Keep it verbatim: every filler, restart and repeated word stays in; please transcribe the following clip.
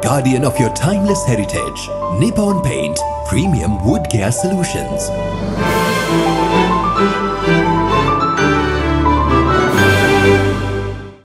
guardian of your timeless heritage. Nippon Paint Premium Wood Care Solutions.